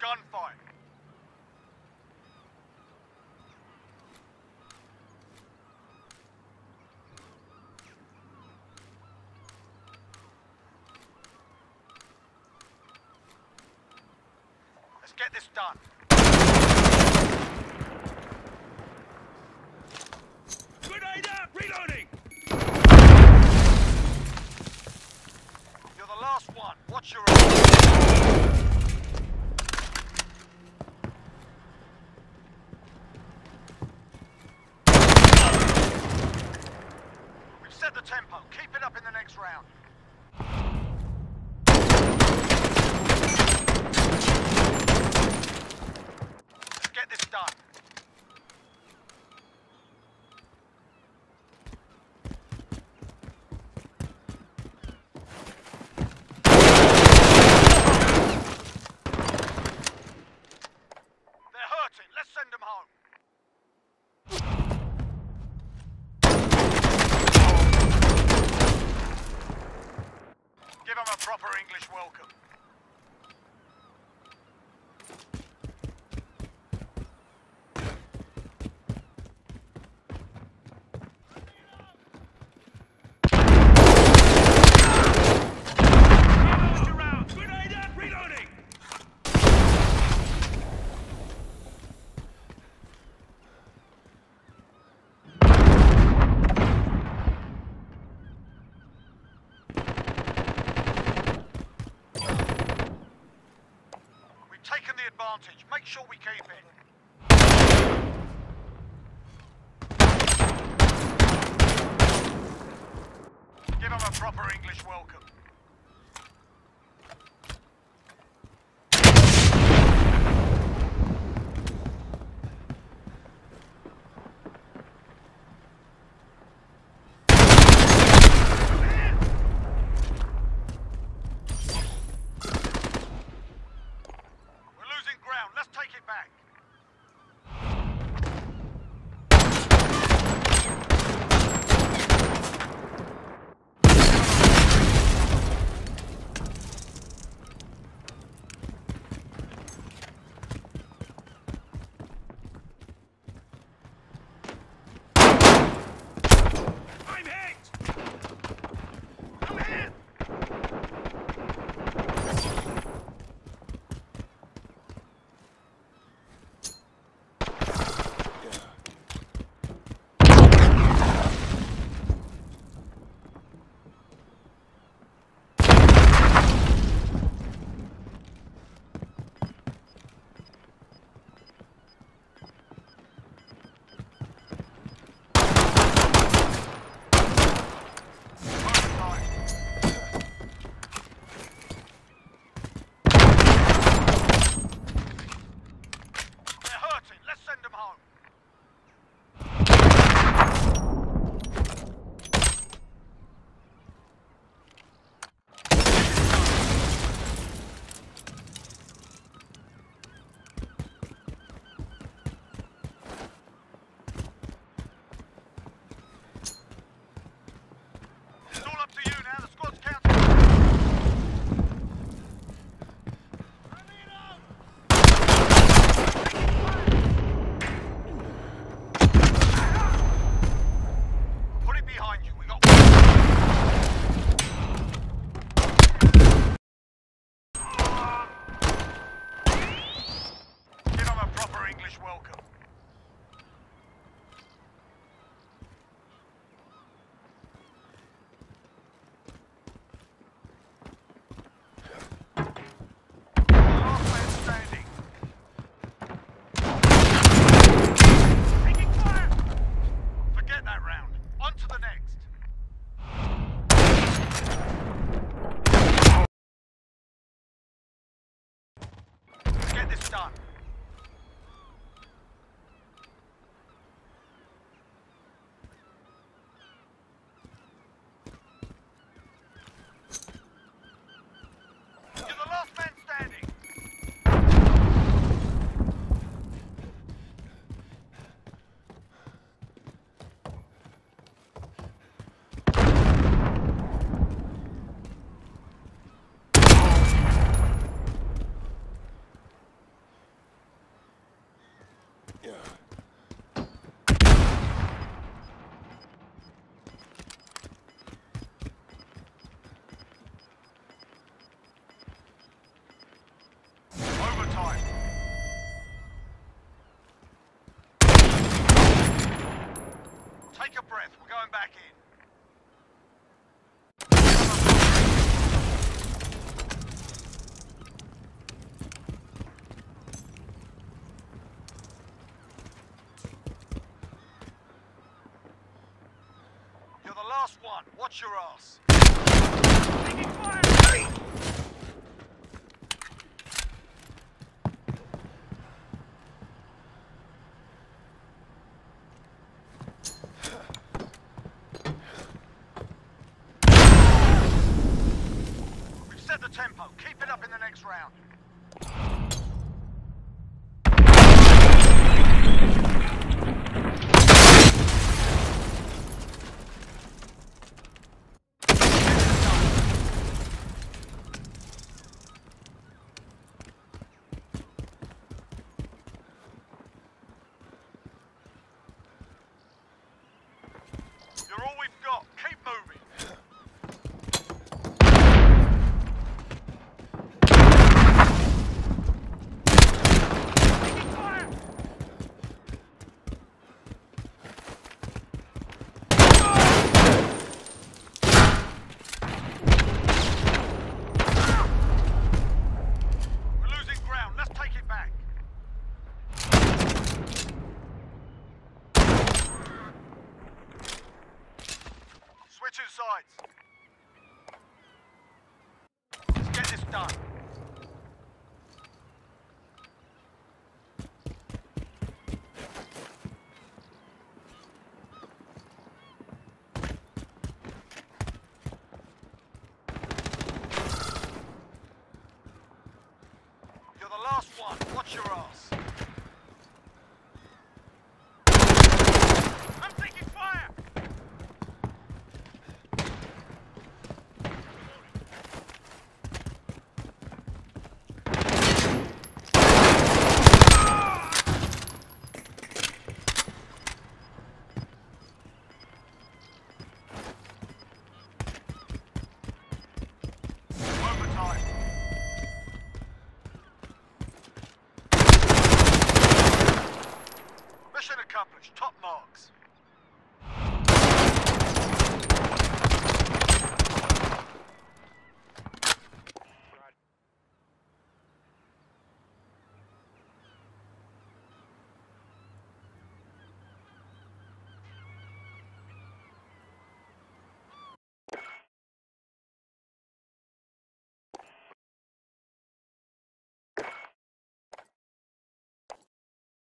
gunfight. Let's get this done. Grenade out! Reloading! You're the last one. Watch your We've set the tempo. Keep it up in the next round. Let's get this done. They're hurting. Let's send them home. Give them a proper English welcome. Extra round! Grenade out! Reloading! We've taken the advantage. Make sure we keep it. Give them a proper English welcome. We're losing ground. Let's take it back. breath. We're going back in. You're the last one. Watch your ass. Taking fire! We've set the tempo. Keep it up in the next round. You're all we've got. Keep moving. Taking fire! We're losing ground. Let's take it back. Switching sides. Let's get this done. You're the last one. Watch your ass. I'm taking fire! Overtime. Mission accomplished. Top marks.